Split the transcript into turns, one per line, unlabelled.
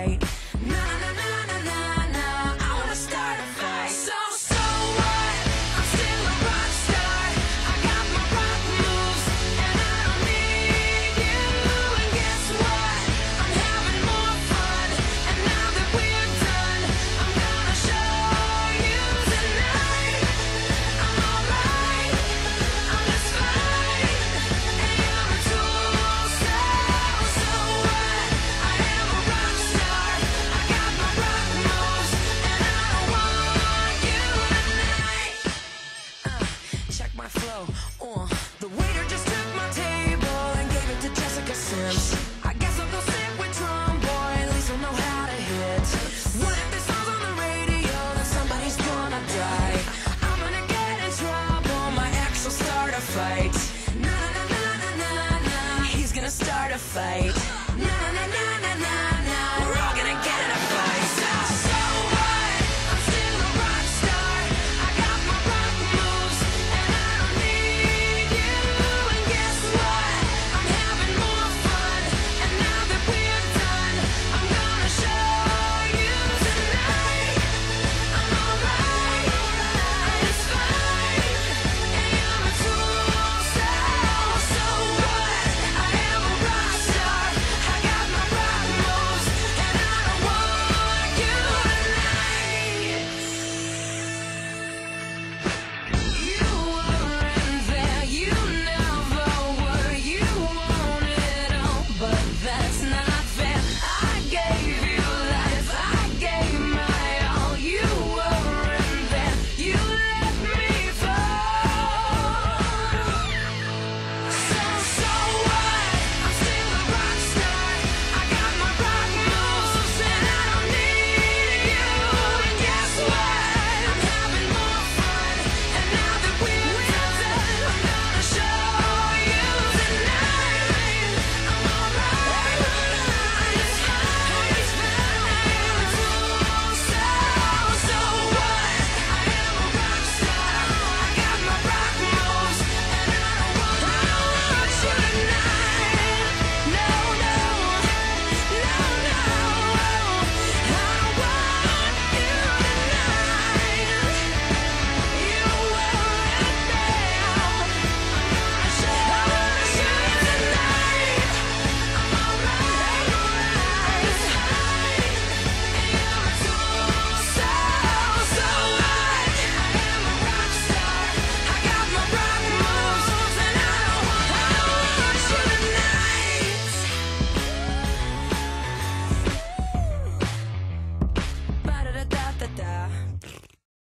right. Na na na na na na, I wanna start a fight. So what? I'm still a rock star. I got my rock moves, and I don't need you. And guess what? I'm having more fun. And now that we're done, I'm gonna show you tonight. I'm alright. I'm just fine. And you're a tool, so what? I am a rock star. I got my rock moves, and I don't want you tonight. Check my flow. The waiter just took my table and gave it to Jessica Sims. I guess I'll go sit with Tromboy, at least I'll know how to hit. What if this song's on the radio, then somebody's gonna die. I'm gonna get in trouble, my ex will start a fight. Na na na na na na, he's gonna start a fight.